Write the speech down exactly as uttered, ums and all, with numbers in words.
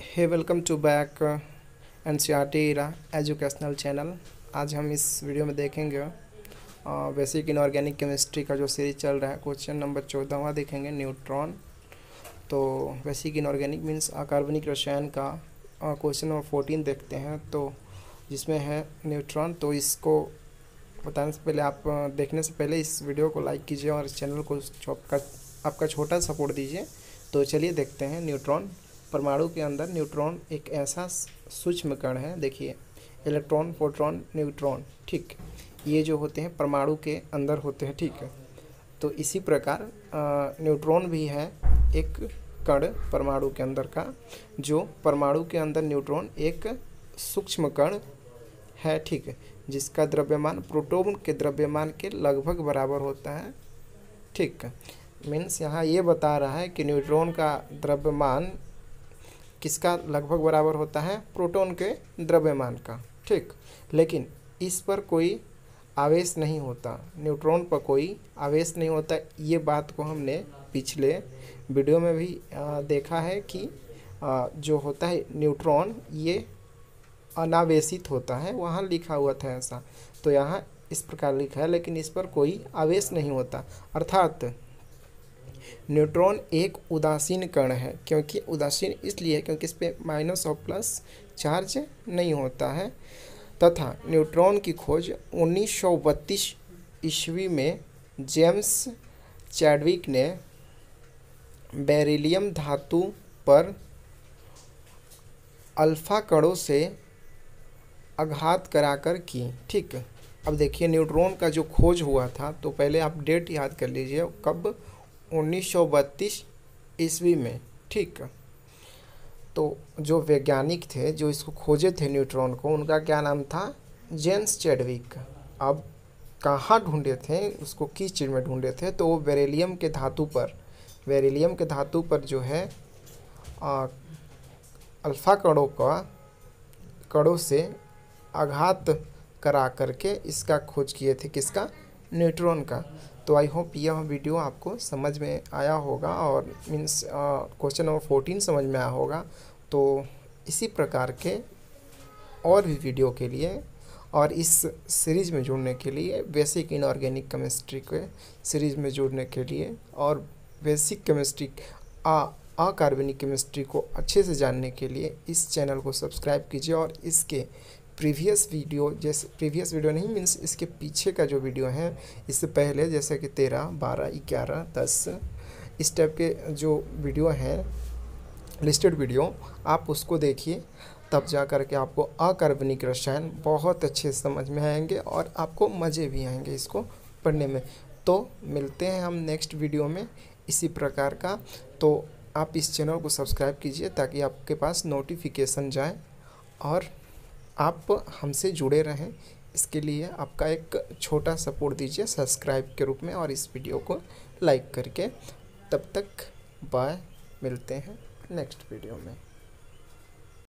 Hey welcome to back NCERT era educational channel. आज हम इस वीडियो में देखेंगे बेसिक इनऑर्गेनिक केमिस्ट्री का जो सीरीज चल रहा है, क्वेश्चन नंबर चौदहवां देखेंगे, न्यूट्रॉन। तो बेसिक इनऑर्गेनिक मीन्स अकार्बनिक रसायन का क्वेश्चन नंबर फोर्टीन देखते हैं, तो जिसमें है न्यूट्रॉन। तो इसको बताने से पहले, आप देखने से पहले इस वीडियो को लाइक कीजिए और चैनल को आपका आपका छोटा सपोर्ट दीजिए। तो चलिए देखते हैं न्यूट्रॉन। परमाणु के अंदर न्यूट्रॉन एक ऐसा सूक्ष्म कण है, देखिए इलेक्ट्रॉन, प्रोटॉन, न्यूट्रॉन, ठीक, ये जो होते हैं परमाणु के अंदर होते हैं, ठीक है। तो इसी प्रकार न्यूट्रॉन भी है एक कण परमाणु के अंदर का, जो परमाणु के अंदर न्यूट्रॉन एक सूक्ष्म कण है, ठीक है, जिसका द्रव्यमान प्रोटॉन के द्रव्यमान के लगभग बराबर होता है, ठीक। मीन्स यहाँ ये बता रहा है कि न्यूट्रॉन का द्रव्यमान किसका लगभग बराबर होता है, प्रोटॉन के द्रव्यमान का, ठीक। लेकिन इस पर कोई आवेश नहीं होता, न्यूट्रॉन पर कोई आवेश नहीं होता। ये बात को हमने पिछले वीडियो में भी आ, देखा है कि आ, जो होता है न्यूट्रॉन ये अनावेशित होता है, वहाँ लिखा हुआ था ऐसा। तो यहाँ इस प्रकार लिखा है, लेकिन इस पर कोई आवेश नहीं होता। अर्थात न्यूट्रॉन एक उदासीन कण है। क्योंकि उदासीन इसलिए है क्योंकि इस पर माइनस और प्लस चार्ज नहीं होता है। तथा न्यूट्रॉन की खोज उन्नीस सौ बत्तीस ईस्वी में जेम्स चैडविक ने बेरिलियम धातु पर अल्फा कणों से आघात कराकर की, ठीक। अब देखिए न्यूट्रॉन का जो खोज हुआ था, तो पहले आप डेट याद कर लीजिए, कब, उन्नीस सौ बत्तीस ईस्वी में, ठीक। तो जो वैज्ञानिक थे जो इसको खोजे थे न्यूट्रॉन को, उनका क्या नाम था, जेम्स चैडविक। अब कहाँ ढूंढे थे उसको, किस चीज़ में ढूंढे थे, तो वो बेरिलियम के धातु पर, बेरिलियम के धातु पर जो है आ, अल्फा कणों का कणों से आघात करा करके इसका खोज किए थे, किसका, न्यूट्रॉन का। तो आई होप यह वीडियो आपको समझ में आया होगा और मीन्स क्वेश्चन नंबर फोर्टीन समझ में आया होगा। तो इसी प्रकार के और भी वीडियो के लिए और इस सीरीज़ में जुड़ने के लिए, बेसिक इनऑर्गेनिक केमिस्ट्री के सीरीज़ में जुड़ने के लिए और बेसिक केमिस्ट्री अकार्बनिक केमिस्ट्री को अच्छे से जानने के लिए इस चैनल को सब्सक्राइब कीजिए। और इसके प्रीवियस वीडियो, जैसे प्रीवियस वीडियो नहीं मीन्स इसके पीछे का जो वीडियो है, इससे पहले जैसे कि तेरह, बारह, ग्यारह, दस, इस टाइप के जो वीडियो हैं, लिस्टेड वीडियो, आप उसको देखिए, तब जा कर के आपको अकार्बनिक रसायन बहुत अच्छे से समझ में आएंगे और आपको मज़े भी आएंगे इसको पढ़ने में। तो मिलते हैं हम नेक्स्ट वीडियो में इसी प्रकार का। तो आप इस चैनल को सब्सक्राइब कीजिए ताकि आपके पास नोटिफिकेशन जाए और आप हमसे जुड़े रहें। इसके लिए आपका एक छोटा सपोर्ट दीजिए सब्सक्राइब के रूप में और इस वीडियो को लाइक करके। तब तक बाय, मिलते हैं नेक्स्ट वीडियो में।